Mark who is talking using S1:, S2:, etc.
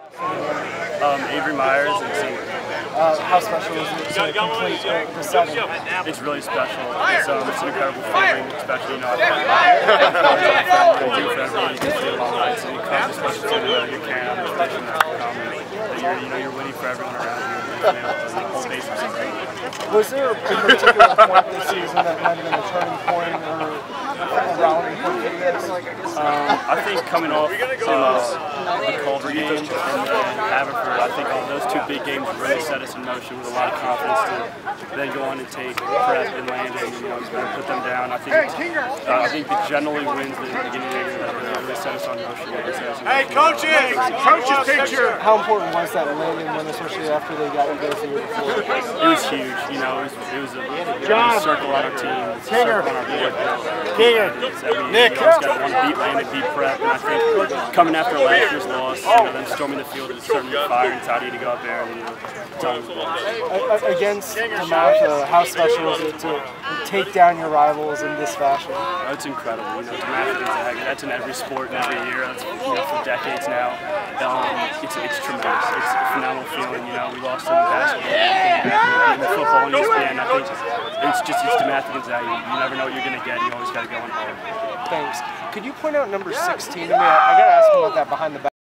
S1: Avery Myers and Singer.
S2: How special is it to complete the setting?
S1: It's really special. It's an incredible feeling, especially, you know, I do for everyone. You can feel all night, so you come, especially to your camp, especially that you're winning for everyone around you. The whole base is incredible.
S2: Was there a particular point this season that might have been a turning point or a rallying point for you guys?
S1: I think coming off the Culver game and Haverford, I think those two big games really set us in motion with a lot of confidence to then go on and take Prep and Landon, and put them down. I think the generally wins at the beginning of the year that really set us on motion.
S3: Hey, coaches! Coaches picture!
S2: How important was that Landon win, especially after they got you guys the year before?
S1: It was huge. It was a circle on our team. It's a circle on our board.
S3: Nick!
S1: We always got to beat Landon, beat Prep, and I think coming after last year's loss, them storming the field was certainly fire inside to go out there and tell them the ball.
S2: Against DeMatha, how special is it to take down your rivals in this fashion?
S1: It's incredible. DeMatha Gonzaga, that's in every sport and every year. That's for decades now. It's tremendous. It's a phenomenal feeling. We lost in basketball, in football, and ESPN. I think it's DeMatha Gonzaga. You never know what you're going to get. You always got to go in hard.
S2: Thanks. Could you point out number 16 to me? I got to ask him about that behind the back.